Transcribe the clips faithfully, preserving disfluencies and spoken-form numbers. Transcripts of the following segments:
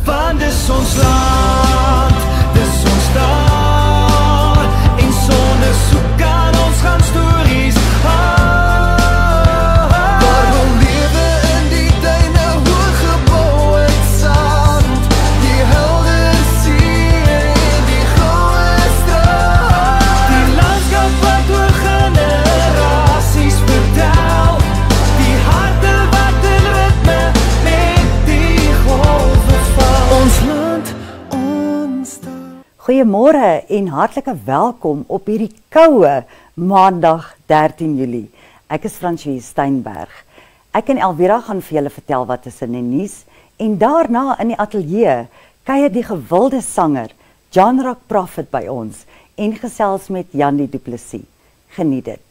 want dis ons land, dis ons taal, en sonder soek kan ons gaan stories haal. Waar wil lewe in die tuine, hoog gebou uit sand, die helder see en die goue straat, die landskap wat oor generasies vertel, die harte wat in ritme met die golwe val. Ons land, ons taal. Goeiemôre en hartlike welkom op hierdie koue Maandag dertien Julie. Ek is Francois Steinberg. Ek en Elvira gaan vir julle vertel wat is in die nuus en daarna in die ateljee kuier die gewilde sanger John Rock Prophet by ons en gesels met Jannie Du Plessis. Geniet dit.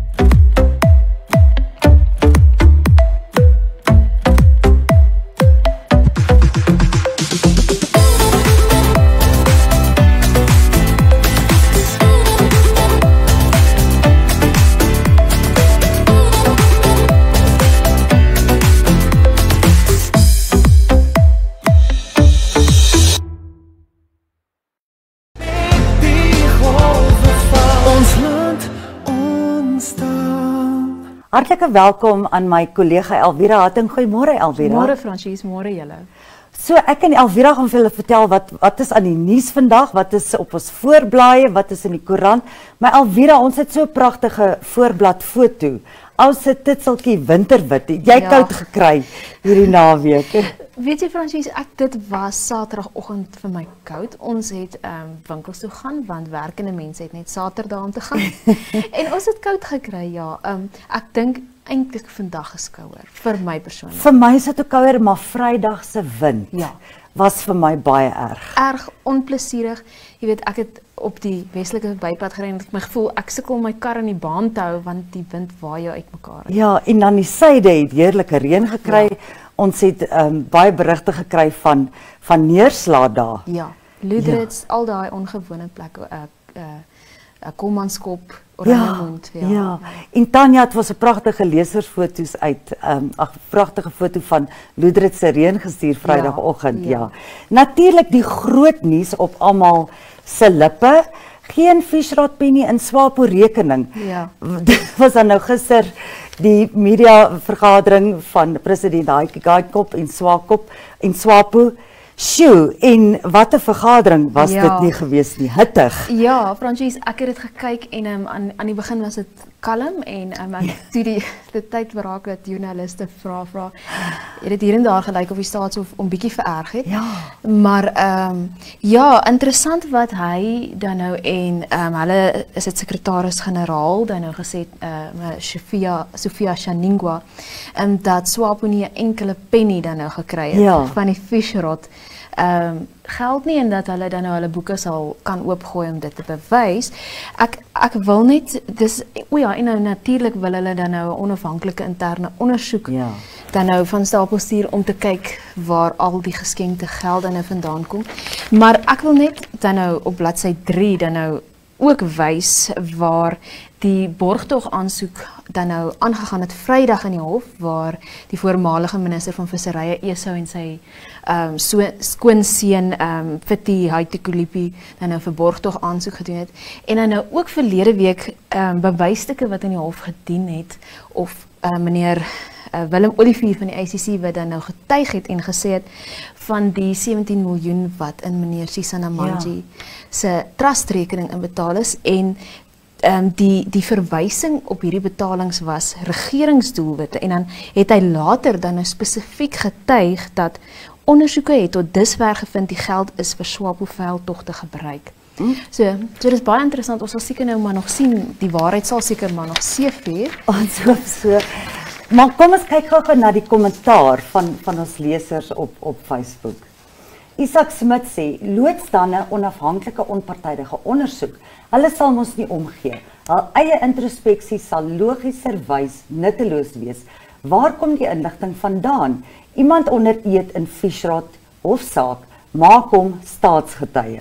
Hartlike welkom aan my kollega Elvira Hatting. Goeiemôre Elvira. Môre Fransies, môre julle. So ek en Elvira gaan vir julle vertel wat wat is aan die nuus vandag, wat is op ons voorblaaie, wat is in die koerant. Maar Elvira, ons het so 'n pragtige voorblad foto. Ou se titseltjie winterwit. Het jy Ja. koud gekry hierdie naweek? Weet jy Fransies, ek dit was Saterdagoggend vir my koud. Ons het ehm um, winkels toe gaan want werkende mense het net Saterdag om te gaan. En ons het koud gekry, ja. Ehm um, ek dink eintlik vandag is kouer vir my persoonlik. Vir my is dit ook kouer, maar Vrydag se wind Ja. was vir my baie erg. Erg onplesierig. Jy weet, ek het op die Weselike bypad gery en ek het my gevoel ek sukkel om my kar in die baan te hou want die wind waai jou uitmekaar. Ja, en dan die suide het heerlike reën gekry. Ja. Ons het um, baie berigte gekry van van neerslae daar. Ja, Loudrits, ja. Al daai ongewone plekke, uh, uh, uh, Kommanskop, Oranjemond. Ja, ja, ja. En Tanya het was 'n pragtige lesersfoto's uit, um, ag pragtige foto van Loudrits se reën gestuur Vrydagoggend. Ja, ja. ja. Natuurlik die groot nuus op almal se lippe. Geen Fishrot penny in Swapo rekening. Ja. Dit was dan nou gister die media vergadering van president Haikie Gaaikop en Swakop en Swapo. Sjoe, en wat 'n vergadering was Ja. dit nie gewees nie, hittig. Ja, Fransies, ek het dit gekyk en um, aan aan die begin was dit kalm en um, ek toe die die tyd beraak dat joernaliste vra vra. Het dit hier en daar gelyk of die staatshoof om bietjie vererg het. Ja. Maar ehm um, ja, interessant wat hy dan nou en ehm um, hulle is dit sekretaris-generaal dan nou gesê ehm uh, Sofia Sofia Shaningwa en um, dat Swapo nie 'n enkele penny dan nou gekry het Ja. van die Fishrot. Ehm um, geld nie en dat hulle dan nou hulle boeke sal kan oopgooi om dit te bewys. Ek ek wil net dis o ja, en nou natuurlik wil hulle dan nou 'n onafhanklike interne ondersoek Ja. dan nou van stapel stuur om te kyk waar al die geskenkte geld dan nou vandaan kom. Maar ek wil net dan nou op bladsy drie dan nou ook wys waar die borgtog aansoek dan nou aangegaan het Vrydag in die hof waar die voormalige minister van visserye Esau en sy ehm um, so skoonseun ehm um, Fitti Haitekulipi dan nou vir borgtog aansoek gedoen het en dan nou ook verlede week ehm um, bewysstukke wat in die hof gedien het of uh, meneer uh, Willem Olivier van die I C C wat dan nou getuig het en gesê het van die sewentien miljoen wat in meneer Sisana Manji ja. se trustrekening inbetaal is en Um, die die verwysing op hierdie betalings was regeringsdoelwitte en dan het hy later dan nou spesifiek getuig dat ondersoeke het tot dusver gevind die geld is vir Swapo veldtogte gebruik. Hmm? So, so dis baie interessant. Ons sal seker nou maar nog sien, die waarheid sal seker maar nog seefuur. Ons hoop so. Maar kom ons kyk gou na die kommentaar van van ons lesers op op Facebook. Isak Smit sê, loods dan 'n onafhanklike onpartydige ondersoek. Hulle sal ons nie omgee. Hul eie introspeksie sal logischerwys nutteloos wees. Waar kom die inligting vandaan? Iemand onder eed in Fishrot hofsaak, maak hom staatsgetuie.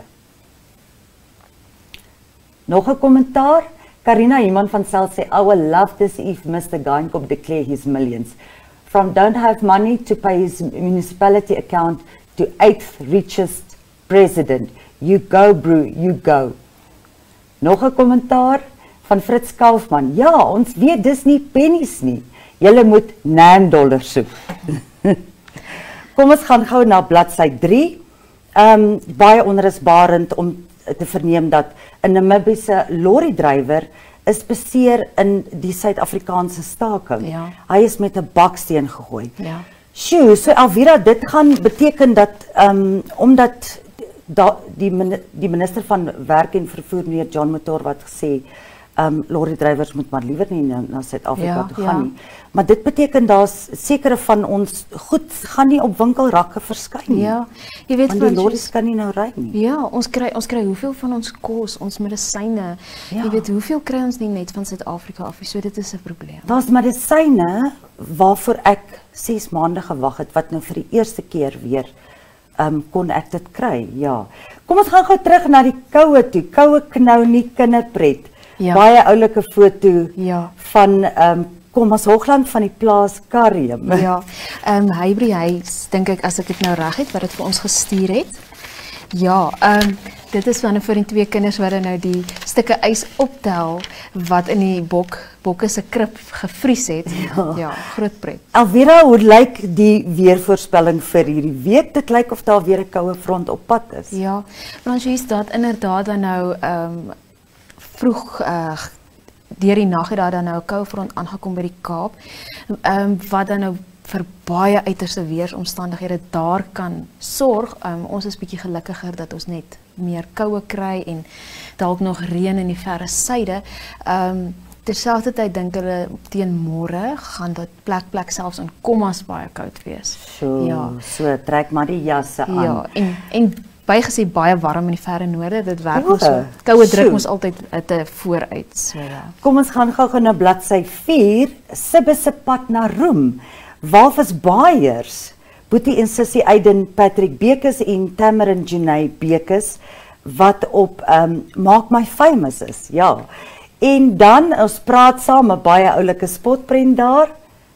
Nog 'n kommentaar. Karina Iman van Sel sê, I will love this if Mister Gaaikop declare his millions. From don't have money to pay his municipality account to eighth richest president. You go, bro, you go. Nog 'n kommentaar van Fritz Kaufman. Ja, ons weet dis nie pennies nie. Julle moet nine dollars soek. Kom ons gaan gou na bladsy drie. Um, baie onrusbarend om te verneem dat 'n Namibiese lorry-drywer is beseer in die Suid-Afrikaanse staking. Ja. Hy is met 'n baksteen gegooi. Ja. Sjoe, so Alvira, dit gaan beteken dat um, omdat da, die, die minister van Werk en Vervoer, meneer John Motors, wat gesê um, lorry-drywers moet maar liewer nie na, na Suid-Afrika Ja, toe ja. gaan nie. Maar dit beteken daar's sekere van ons goed gaan nie op winkelrakke verskyn nie. Ja, jy weet Want die Francis, lorries kan nie nou ry nie. Ja, ons kry ons kry hoeveel van ons kos, ons medisyne. Ja. Jy weet hoeveel kry ons nie net van Suid-Afrika af nie. So dit is 'n probleem. Daar's medisyne waarvoor ek ses maande gewag het wat nou vir die eerste keer weer um, kon ek dit kry. Ja. Kom ons gaan gou terug na die koue toe. Koue knou nie kinderpret. Ja. Baie oulike foto Ja. van um, Komas Hoogland van die plaas Karium. Ja, ehm um, Hybrid Huis, dink ek as ek dit nou reg het wat dit vir ons gestuur het. Ja, ehm um, dit is van vir die twee kinders wat dan nou die stukke ys optel wat in die bok bokke se krib gevries het. Ja. Ja, groot pret. Alvira, hoe lyk die weervoorspelling vir hierdie week? Dit lyk of daar weer 'n koue front op pad is. Ja, Francis, dat inderdaad dan nou ehm um, vroeg uh, deur die nag het daar dan nou 'n koue front aangekom by die Kaap. Ehm um, wat dan nou vir baie uiterste weeromstandighede daar kan sorg. Um, ons is bietjie gelukkiger dat ons net meer koue kry en dalk nog reën in die verre suide. Ehm um, terselfdertyd dink hulle teen môre gaan dit plek plek selfs in Kommas baie koud wees. So, Ja. so trek maar die jasse aan. Ja, en en bygesê baie warm in die verre noorde. Dit werk O, ons so. Koue druk sjoe. ons altyd te vooruit. So ja. Kom ons gaan gou-gou na bladsy vier, Sibbe se pad na roem. Walvis Baaiers, Boetie en Sissie Aiden Patrick Bekes en Tamarin Junay Bekes wat op um, Maak My Famous is. Ja. En dan ons praat saam 'n baie oulike spotprent daar.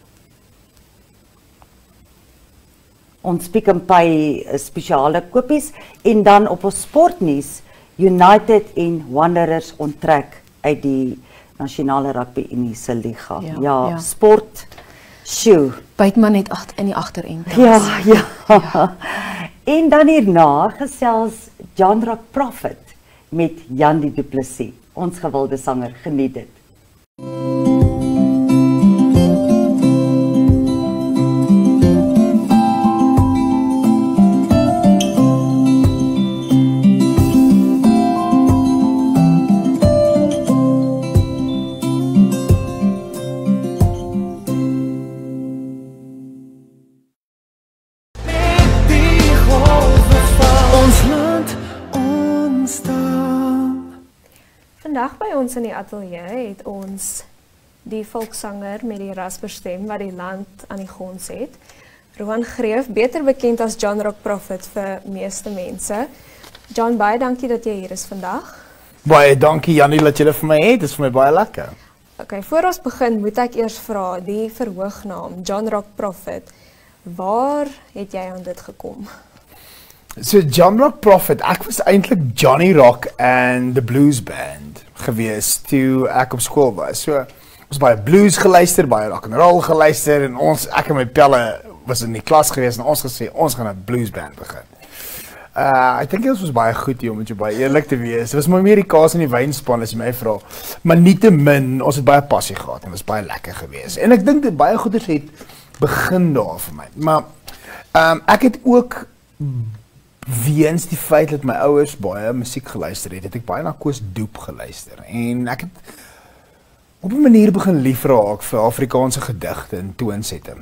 Ons Pick n Pay spesiale kopies en dan op ons sportnuus United en Wanderers onttrek uit die Nasionale Rugby Unie se liga. Ja, Ja, ja. sport. Sjoe. Byt maar net agt in die agterend. Ja, ja, ja. En dan hierna gesels John Rock Prophet met Jan die Du Plessis. Ons gewilde sanger, geniet dit. Die golwe van ons land ontstaan. Vandag by ons in die ateljee het ons die volkssanger met die rasperstem wat die land aan die gons het. Roan Greef, beter bekend as John Rock Prophet vir meeste mense. John, baie dankie dat jy hier is vandag. Baie dankie Jannie dat jy dit vir my het. Dit is vir my baie lekker. Okay, voor ons begin moet ek eers vra, die verhoognaam John Rock Prophet, waar het jy aan dit gekom? So John Rock Prophet, ek was eintlik Johnny Rock and the Blues Band gewees toe ek op skool was. So ons baie blues geluister, baie rock and roll geluister en ons ek en my pelle was in die klas gewees en ons gesê ons gaan 'n blues band begin. Uh, ek dink dit was baie goed hier om met jou baie eerlik te wees. Dit was maar meer die kaas en die wynspan as jy my vra. Maar nietemin, ons het baie passie gehad en dit was baie lekker geweest. En ek dink dit baie goeders het begin daar vir my. Maar um, ek het ook weens die feit dat my ouers baie musiek geluister het, het ek baie na Koos Doep geluister. En ek het op 'n manier begin liefraak vir Afrikaanse gedigte en toonsette.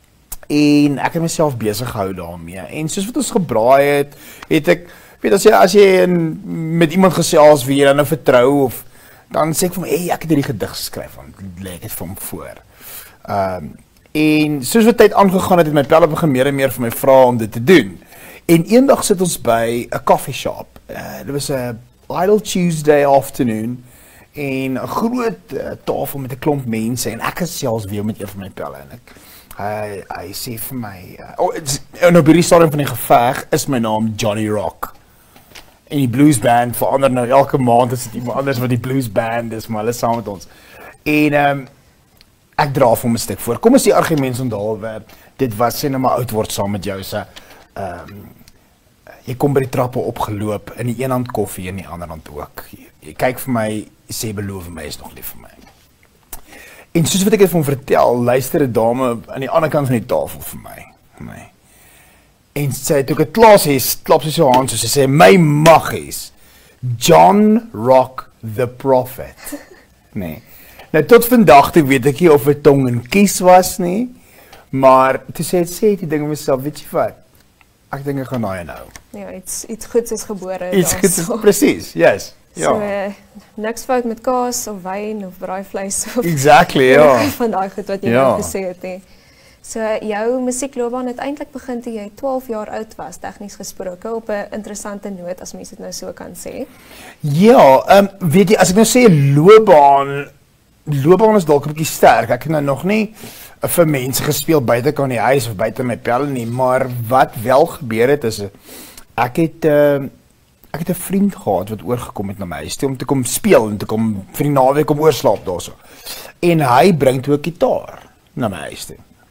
En ek het myself besig gehou daarmee. En soos wat ons gebraai het, het ek, weet as jy as jy in, met iemand gesels wie jy dan nou vertrou of dan sê ek vir my, hey, ek het hierdie gedig geskryf, want lê ek dit vir hom voor. Um, en soos wat tyd aangegaan het, het my pelle begin meer en meer vir my vra om dit te doen. En eendag sit ons by 'n coffee shop. Uh, dit was 'n idle Tuesday afternoon en 'n groot uh, tafel met 'n klomp mense en ek gesels weer met een van my pelle en ek Hy hy sê vir my, uh, oh, it's, nou by die stadium van die geveg is my naam Johnny Rock. En die blues band verander nou elke maand is dit iemand anders wat die blues band is, maar hulle is saam met ons. En ehm um, ek dra vir hom 'n stuk voor. Kom ons die argument onthaalwe. Dit was sê nou maar oud word saam met jou se ehm um, jy kom by die trappe opgeloop in die een hand koffie en in die ander hand ook. Jy, jy kyk vir my, sê beloof my is nog lief vir my. En soos wat ek dit vir hom vertel, luister 'n dame aan die ander kant van die tafel vir my. Vir my. En sy toe ek het klaar sê, klap sy so hand, so sy sê, my maggies, John Rock the Prophet. Nee. Nou tot vandag toe weet ek nie of het tong en kies was nie, maar toe sê het sê die ding in myself, weet jy wat, ek dink ek gaan daai nou. Ja, iets, iets goeds is gebore. Iets goeds is, precies, yes. Ja. So, uh, niks fout met kaas of wyn of braaivleis of exactly, ja. van daai goed wat jy ja. nou gesê het nie. So jou musiekloopbaan het eintlik begin toe jy twaalf jaar oud was, tegnies gesproke, op 'n interessante noot as mens dit nou so kan sê. Ja, um, weet jy, as ek nou sê loopbaan, loopbaan is dalk 'n bietjie sterk. Ek het nou nog nie vir mense gespeel buite kan die huis of buite my pelle nie, maar wat wel gebeur het is ek het uh, ek het 'n vriend gehad wat oorgekom het na my huis toe om te kom speel en te kom vir die naweek kom oorslaap daarso. En hy bring toe 'n gitaar na my huis toe.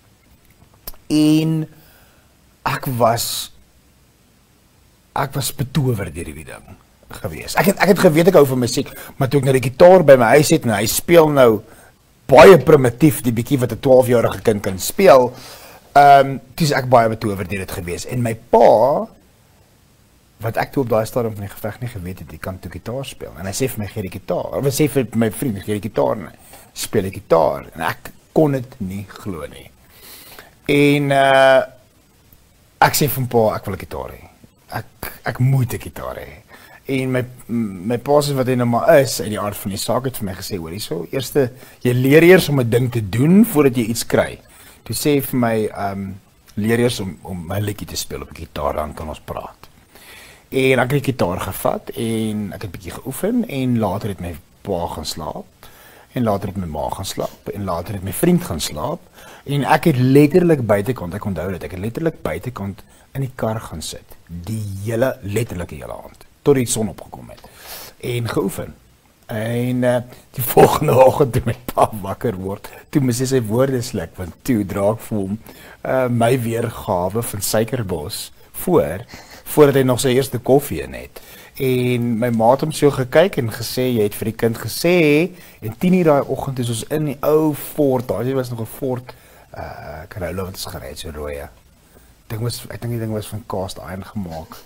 En ek was ek was betower deur die ding gewees. Ek het ek het geweet ek hou van musiek, maar toe ek nou die gitaar by my huis het en hy speel nou baie primitief die bietjie wat 'n twaalfjarige kind kan speel, ehm um, dis ek baie betower deur dit gewees. En my pa wat ek toe op daai stadium van die geveg nie geweet het, hy kan toe gitaar speel. En hy sê vir my gee die gitaar. Of hy sê vir my vriend gee die gitaar en speel die gitaar en ek kon dit nie glo nie. En uh ek sê vir pa ek wil 'n gitaar hê. Ek ek moet 'n gitaar hê. En my my pa sê wat hy nou maar is uit die aard van die saak het vir my gesê, hoor hierso, eerste jy leer eers om 'n ding te doen voordat jy iets kry. Toe sê hy vir my um leer eers om om my liedjie te speel op 'n gitaar, dan kan ons praat. En ek het die gitaar gevat en ek het 'n bietjie geoefen en later het my pa gaan slaap. En later het my ma gaan slaap en later het my vriend gaan slaap en ek het letterlik buitekant, ek onthou dit, ek het letterlik buitekant in die kar gaan sit, die hele letterlike hele aand tot die son opgekom het en geoefen. En uh, die volgende oggend toe my pa wakker word, toe mis hy sy woorde sluk want toe dra ek vir hom uh, my weergawe van Suikerbos voor voordat hy nog sy eerste koffie in het. En my ma het hom so gekyk en gesê, jy het vir die kind gesê, en tien uur daai oggend is ons in die ou Ford, daai was nog 'n Ford, uh, Corolla wat is gery, so rooi. Ding was, ek dink die ding was van cast iron gemaak.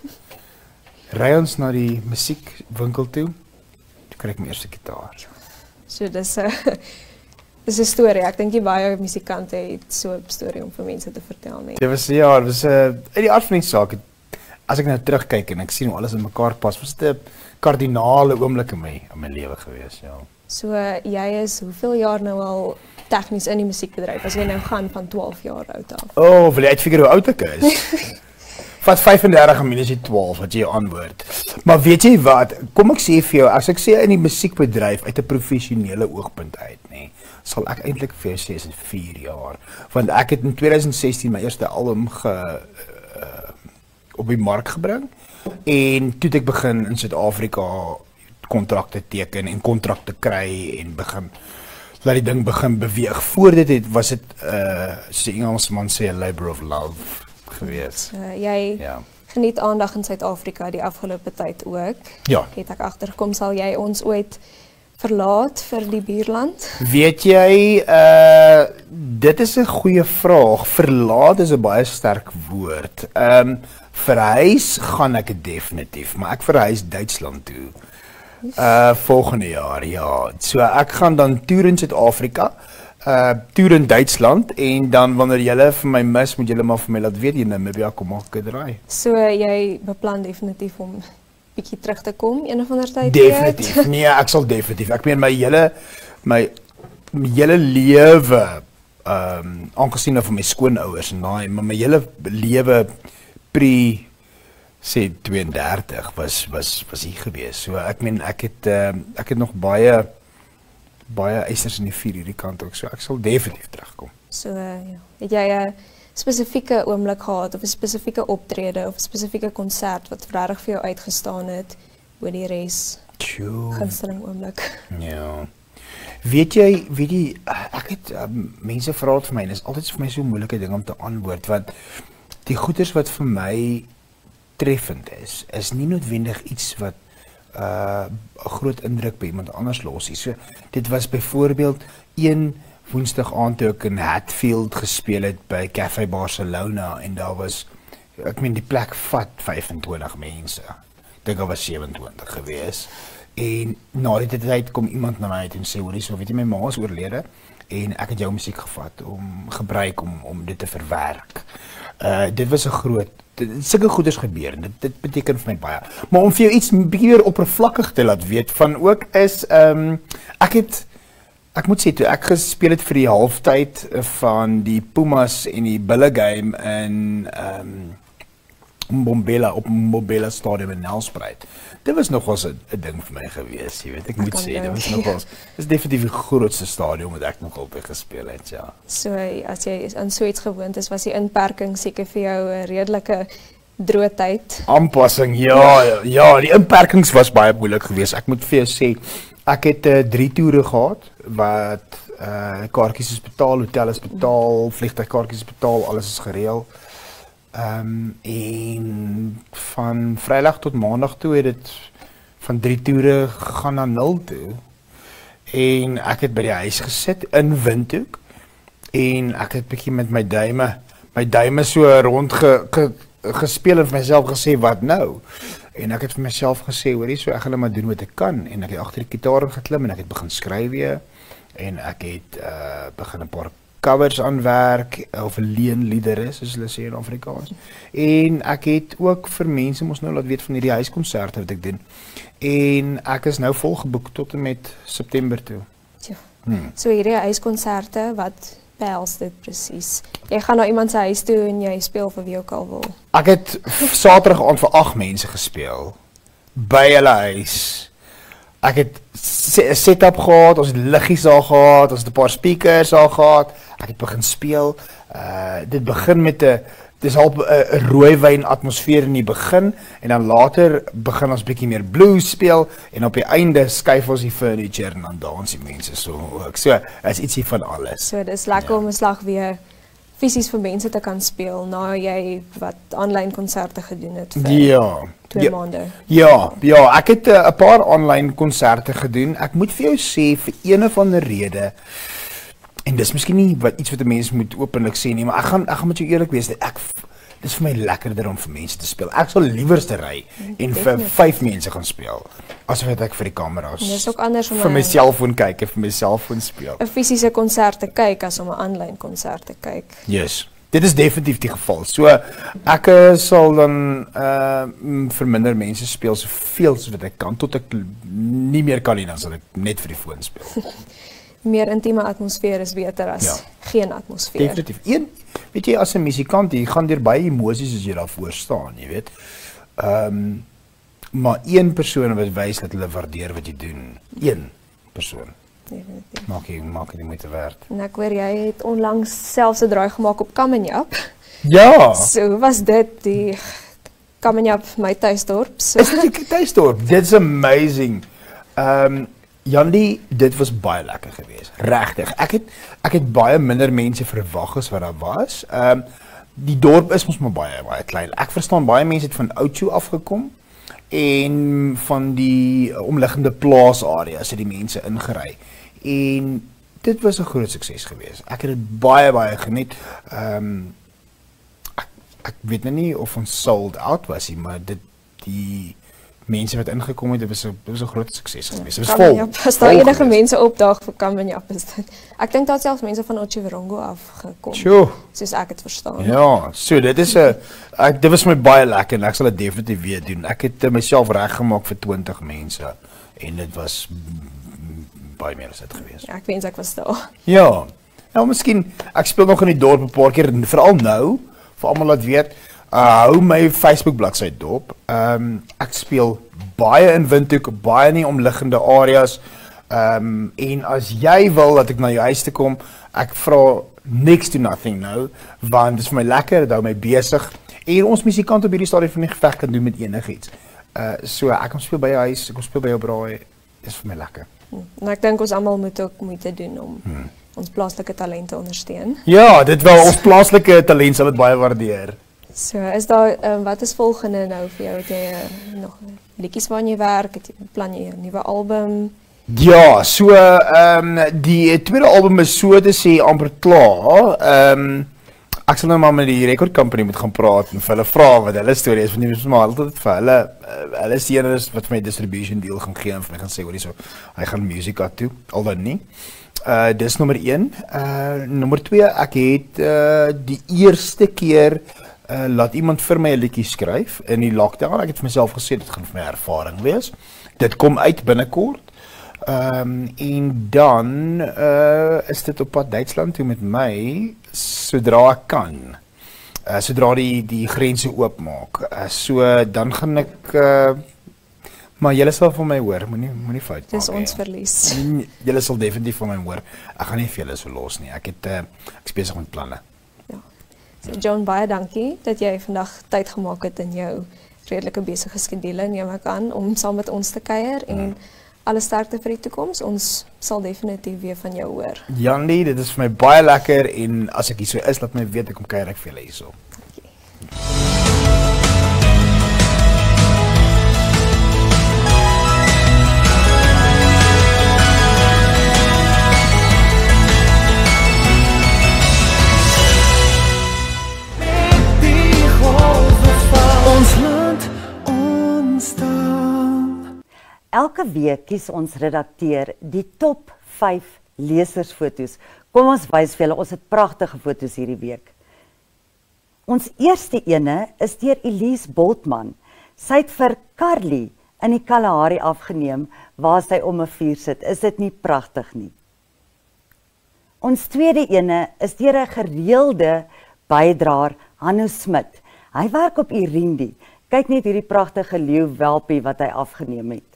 Ry ons na die musiekwinkel toe, toe kry ek my eerste gitaar. So dis 'n dis 'n storie. Ek dink jy baie musikante het so 'n storie om vir mense te vertel nie. Dit was ja, dit was 'n uh, uit die aard van die saak. As ek nou terugkyk en ek sien hoe alles in mekaar pas, was dit 'n kardinale oomblik in my in my lewe gewees, ja. So jy is hoeveel jaar nou al tegnies in die musiekbedryf as jy nou gaan van twaalf jaar oud af? O, oh, wil jy uitfigure hoe oud ek is? Vat vyf-en-dertig minus jy twaalf wat jy antwoord. Maar weet jy wat, kom ek sê vir jou, as ek sê in die musiekbedryf uit 'n professionele oogpunt uit, nê, sal ek eintlik vir jou sê is vier jaar, want ek het in twintig sestien my eerste album ge uh, op die mark gebring en toe het ek begin in Suid-Afrika kontrakte teken en kontrakte kry en begin laat die ding begin beweeg. Voor dit het was dit uh so 'n Engelsman sê 'n labor of love gewees. Uh, jy Ja. geniet aandag in Suid-Afrika die afgelope tyd ook. Ja. Het ek agtergekom sal jy ons ooit verlaat vir die buurland? Weet jy, uh dit is 'n goeie vraag. Verlaat is 'n baie sterk woord. Ehm um, verhuis gaan ek definitief, maar ek verhuis Duitsland toe. Uh volgende jaar, ja. So ek gaan dan toer in Suid-Afrika, uh toer in Duitsland en dan wanneer julle vir my mis, moet julle maar vir my laat weet in Namibia kom maak 'n draai. So jy beplan definitief om bietjie terug te kom een of ander tyd? Definitief. Nee, ek sal definitief. Ek meen my hele my, my hele lewe ehm um, aangesien nou van my skoonouers en daai, maar my hele lewe pre sê twee en dertig was was was hier gewees. So ek meen ek het uh, ek het nog baie baie eisers in die vuur hierdie kant ook. So ek sal definitief terugkom. So uh, ja, het jy 'n spesifieke oomblik gehad of 'n spesifieke optrede of 'n spesifieke konsert wat regtig vir jou uitgestaan het oor die res? Tjoe. Gunsteling oomblik. Ja. Weet jy, weet jy, ek het um, mense vra dit vir my en dit is altyd vir my so 'n moeilike ding om te antwoord want die goeders wat vir my treffend is, is nie noodwendig iets wat 'n uh, groot indruk by iemand anders los nie. So dit was byvoorbeeld een Woensdag aand toe ek in Hatfield gespeel het by Café Barcelona en daar was, ek meen die plek vat vyf-en-twintig mense. Ek dink daar was sewe-en-twintig gewees. En na die tyd kom iemand na my en sê, hoorie, so weet jy, my ma is oorlede en ek het jou musiek gevat om gebruik om om dit te verwerk. Uh dit was 'n groot sulke goeders gebeur en dit dit beteken vir my baie. Maar om vir jou iets 'n bietjie meer oppervlakkig te laat weet van ook is ehm um, ek het Ek moet sê toe ek gespeel het vir die halftyd van die Pumas en die Bulle game in ehm um, Mbombela op Mbombela Stadium in Nelspruit. Dit was nogals 'n ding vir my gewees, jy weet, ek moet sê, dit was nogals, dit is definitief die grootste stadion wat ek nog op gespeel het, ja. So as jy aan so iets gewoond is, was die inperking seker vir jou 'n redelike droë tyd. Aanpassing, ja, ja, ja, die inperkings was baie moeilik geweest. Ek moet vir jou sê, ek het uh, drie toere gehad wat uh kaartjies is betaal, hotel is betaal, vliegtuigkaartjies is betaal, alles is gereël. Ehm um, en van Vrydag tot Maandag toe het dit van drie toere gegaan na nul toe. En ek het by die huis gesit in Windhoek en ek het bietjie met my duime, my duime so rond ge, ge, gespeel en vir myself gesê wat nou. En ek het vir myself gesê, hoorie, so ek gaan maar doen wat ek kan en ek het agter die gitaar geklim en ek het begin skryf weer en ek het uh begin 'n paar covers aanwerk of 'n leenliedere soos hulle sê in Afrikaans. En ek het ook vir mense mos nou laat weet van hierdie huiskonserte wat ek doen. En ek is nou volgeboek tot en met September toe. Ja. Hmm. So hierdie huiskonserte, wat behels dit presies? Jy gaan na iemand se huis toe en jy speel vir wie ook al wil. Ek het Saterdag aand vir agt mense gespeel by hulle huis. Ek het 'n setup gehad, ons het liggies daar gehad, ons het 'n paar speakers daar gehad. Ek het begin speel. Uh dit begin met 'n dis al 'n rooiwyn atmosfeer in die begin en dan later begin ons bietjie meer blues speel en op die einde skuif ons die furniture en dan dans die mense so ook. So is ietsie van alles. So dis lekker ja. om 'n slag weer fisies vir mense te kan speel na jy wat aanlyn konserte gedoen het vir ja. twee ja. maande. Ja, ja, ek het 'n uh, paar aanlyn konserte gedoen. Ek moet vir jou sê vir een of ander rede en dis miskien nie wat iets wat 'n mens moet openlik sê nie, maar ek gaan ek gaan met jou eerlik wees, ek dis vir my lekkerder om vir mense te speel. Ek sal liewerste ry en vir vyf mense gaan speel as wat ek vir die kameras. Dis ook anders om vir my selfoon kyk en vir my selfoon speel. 'n fisiese konsert te kyk as om 'n aanlyn konsert te kyk. Yes. Dit is definitief die geval. So ek uh, sal dan uh vir minder mense speel soveel as wat ek kan tot ek nie meer kan nie, dan sal ek net vir die foon speel. Meer intieme atmosfeer is beter as ja. geen atmosfeer. Definitief. Een, weet jy, as 'n musikant, jy gaan deur baie emosies as jy daarvoor staan, jy weet. Ehm um, maar een persoon wat wys dat hulle waardeer wat jy doen. Een persoon. Definitief. Maak jy maak dit moeite werd. En ek hoor jy het onlangs selfs 'n draai gemaak op Kamenjap. Ja. So hoe was dit die Kamenjap my tuisdorp? So. Is dit die tuisdorp? Dit's amazing. Ehm um, Jandi, dit was baie lekker geweest. Regtig. Ek het ek het baie minder mense verwag as wat daar was. Ehm um, die dorp is mos maar baie baie klein. Ek verstaan baie mense het van Oudtshoorn afgekom en van die omliggende plaasareas het die mense ingery. En dit was 'n groot sukses geweest. Ek het dit baie baie geniet. Ehm um, ek, ek weet nou nie of ons sold out was nie, maar dit die mense wat ingekom het, dit was 'n dit was 'n groot sukses geweest. Dit was vol. Ja, as daar enige geweest. mense opdaag vir Kamenjap is dit. Ek dink daar het selfs mense van Otjiwarongo af gekom. Sure. Soos ek het verstaan. Ja, so dit is 'n ek dit was my baie lekker en ek sal dit definitief weer doen. Ek het uh, myself reggemaak vir twintig mense en dit was baie meer as dit geweest. Ja, ek wens ek was daar. Ja. Nou miskien ek speel nog in die dorp 'n paar keer en veral nou vir almal wat weet, uh, hou my Facebook bladsy dop. Ehm um, ek speel baie in Windhoek, baie in die omliggende areas. Ehm um, en as jy wil dat ek na jou huis toe kom, ek vra next to nothing nou, want dit is vir my lekker, dit hou my besig. En ons musikant op hierdie stadium van die geveg kan doen met enigiets. Uh so ek kom speel by jou huis, ek kom speel by jou braai, is vir my lekker. En ek dink ons almal moet ook moeite doen om hmm. ons plaaslike talente ondersteun. Ja, dit wel ons plaaslike talent sal dit baie waardeer. So, is daar um, wat is volgende nou vir jou? Het jy uh, nog liedjies waaraan jy werk? Het jy plan jy 'n nuwe album? Ja, so ehm um, die tweede album is so te sê amper klaar. Ehm um, ek sal nou maar met die record company moet gaan praat en vir hulle vra wat hulle storie is, want nie maar altyd vir hulle uh, hulle is die ene wat vir my distribution deal gaan gee en vir my gaan sê hoor hierso, hy gaan Musica toe, al dan nie. Uh dis nommer een. Uh nommer twee, ek het uh die eerste keer uh laat iemand vir my 'n liedjie skryf in die lockdown. Ek het vir myself gesê dit gaan vir my ervaring wees. Dit kom uit binnekort. Ehm um, en dan uh is dit op pad Duitsland toe met my sodra ek kan. Uh sodra die die grense oopmaak. Uh, so dan gaan ek uh maar julle sal van my hoor, moenie moenie fout maak. Dis ons verlies. Julle sal definitief van my hoor. Ek gaan nie vir julle so los nie. Ek het uh, ek is besig met planne. Ja. So John, baie dankie dat jy vandag tyd gemaak het in jou redelike besige skedule, neem ek aan, om saam met ons te kuier en hmm. alle sterkte vir die toekoms. Ons sal definitief weer van jou hoor. Jannie, dit is vir my baie lekker en as ek hier so is, laat my weet, ek kom kuier ek vir julle hierso. Dankie. Ons land, ons taal. Elke week kies ons redakteur die top vyf lesersfoto's. Kom ons wys vir julle, ons het pragtige foto's hierdie week. Ons eerste ene is deur Elise Boltman. Sy het vir Carly in die Kalahari afgeneem waar sy om 'n vuur sit. Is dit nie pragtig nie? Ons tweede ene is deur 'n gereelde bydraer, Hanno Smit. Hy werk op Irindi. Kyk net hierdie pragtige leeuwelpie wat hy afgeneem het.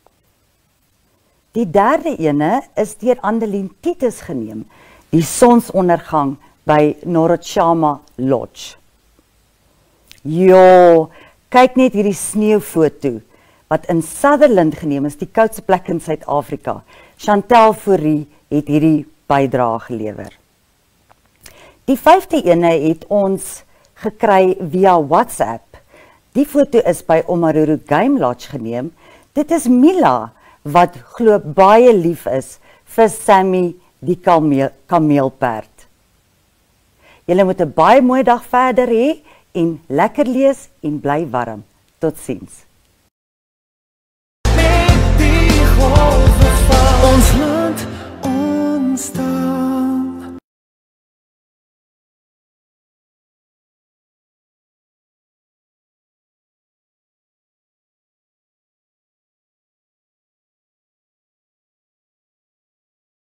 Die derde ene is deur Andelien Titus geneem, die sonsondergang by Norotshama Lodge. Jo, kyk net hierdie sneeufoto wat in Sutherland geneem is, die koudste plek in Suid-Afrika. Chantel Fourie het hierdie bydrae gelewer. Die vyfde ene het ons gekry via WhatsApp. Die foto is by Omaruru Game Lodge geneem. Dit is Mila wat glo baie lief is vir Sammy die kameel, kameelperd. Julle moet 'n baie mooi dag verder hê en lekker lees en bly warm. Totsiens.